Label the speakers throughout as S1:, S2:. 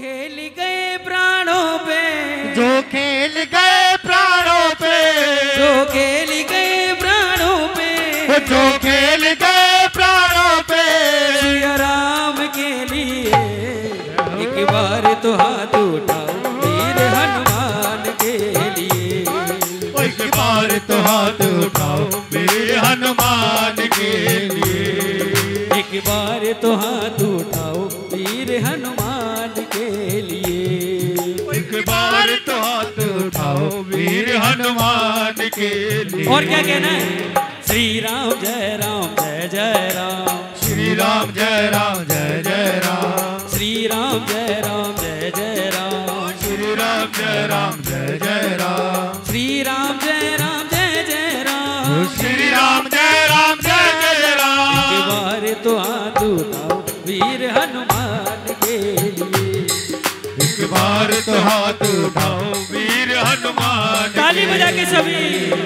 S1: खेल गए प्राणों पे,
S2: जो खेल गए प्राणों पे,
S1: जो खेल गए प्राणों पे,
S2: जो खेल गए प्राणों पे,
S1: सिया राम के लिए एक बार तो हाथ उठाओ वीर हनुमान के लिए।
S2: एक बार तो हाथ उठाओ वीर हनुमान के लिए।
S1: एक बार तो हाथ उठाओ वीर हनुमान के लिए।
S2: एक बार तो हाथ उठाओ वीर हनुमान के लिए।
S1: और क्या कहना है? श्री राम जय जय राम,
S2: श्री राम जय जय राम,
S1: श्री राम जय जय राम,
S2: श्री राम जय जय राम,
S1: श्री राम जय जय राम,
S2: श्री राम जय जय राम।
S1: एक बार तो हाथ उठाओ वीर हनुमान के लिए।
S2: एक बार तो हाथ उठाओ वीर हनुमान।
S1: ताली बजा के सभी।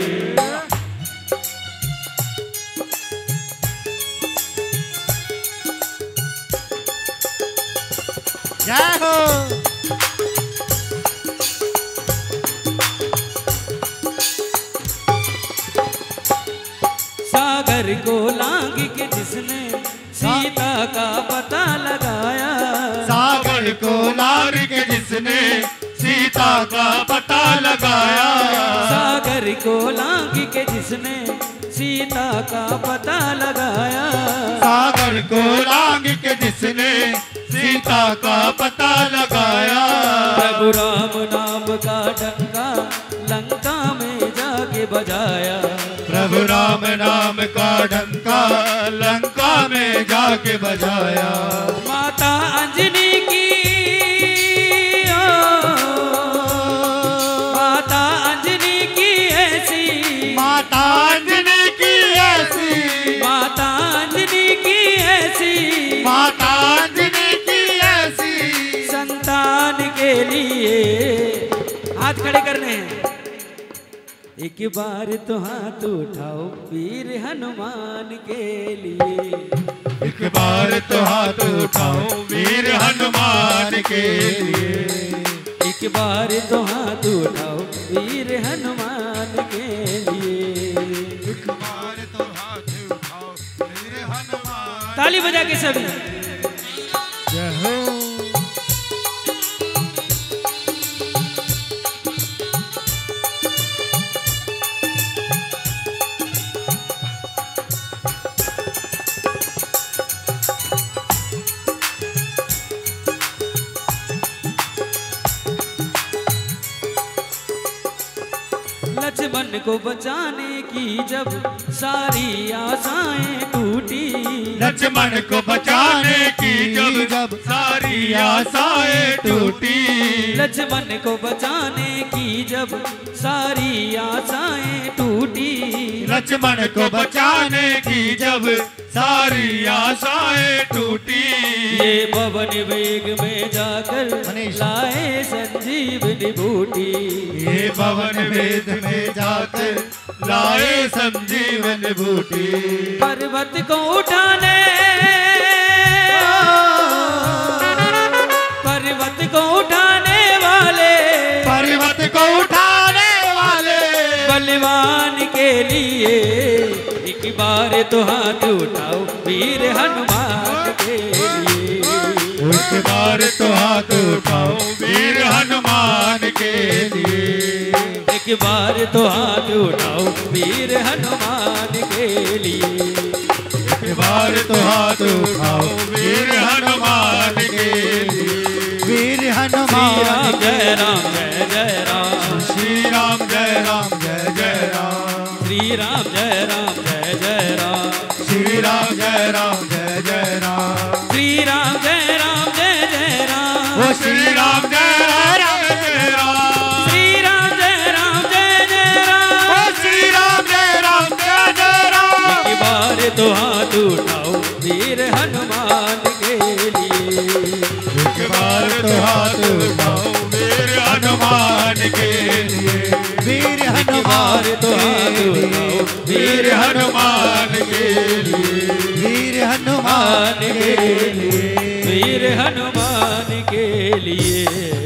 S2: जय हो।
S1: सागर को लांग के जिसने सीता का पता लगाया,
S2: सागर को लांग के जिसने सीता का पता लगाया,
S1: सागर को लांग के जिसने सीता का पता लगाया,
S2: सागर को लांग के जिसने सीता का पता लगाया।
S1: प्रभु राम नाम का डंका लंका में जाके बजाया,
S2: प्रभु राम नाम का डंका लंका में जाके बजाया।
S1: माता अंजनी की माता अंजनी की ऐसी,
S2: माता अंजनी की ऐसी,
S1: माता अंजनी की ऐसी,
S2: माता अंजनी की ऐसी,
S1: संतान के लिए हाथ खड़े करने हैं। एक बार तो हाथ उठाओ वीर हनुमान के लिए।
S2: एक बार तो हाथ उठाओ वीर हनुमान के लिए।
S1: एक बार तो हाथ उठाओ वीर हनुमान के लिए।
S2: एक बार तो हाथ उठाओ वीर हनुमान।
S1: ताली बजा के सभी।
S2: जय हो।
S1: लक्ष्मण को बचाने की जब सारी आशाएं टूटी,
S2: लक्ष्मण को बचाने की जब सारी आशाएं टूटी,
S1: लक्ष्मण को बचाने की जब सारी आशाएं टूटी,
S2: लक्ष्मण को बचाने की जब सारी आशाएं टूटी।
S1: ये पवन वेग में जाकर लाए संजीवनी बूटी,
S2: ये पवन वेद में जाकर लाए संजीवन बूटी।
S1: पर्वत को उठाने, पर्वत को उठाने वाले,
S2: पर्वत को उठाने वाले,
S1: बलवान के लिए एक बार तो हाथ उठाओ वीर हनुमान के लिए।
S2: एक बार तो हाथ उठाओ वीर हनुमान के लिए।
S1: एक बार तो हाथ उठाओ वीर हनुमान के लिए।
S2: एक बार तो हाथ उठाओ वीर हनुमान के लिए। वीर हनुमान
S1: जय राम जय जय राम,
S2: श्री राम जय जय राम,
S1: श्री राम जय जय राम,
S2: श्री राम जय जय राम,
S1: श्री राम जय जय राम,
S2: वो श्री राम जय जय राम,
S1: श्री राम जय जय राम,
S2: वो श्री राम जय जय राम।
S1: एक बार तो हाथ उठाओ वीर हनुमान के लिए।
S2: एक बार तो हाथ उठाओ वीर हनुमान के लिए। वीर हनुमान
S1: तो हाथ उठाओ
S2: वीर हनुमान के लिए। वीर हनुमान के लिए।
S1: वीर हनुमान के लिए।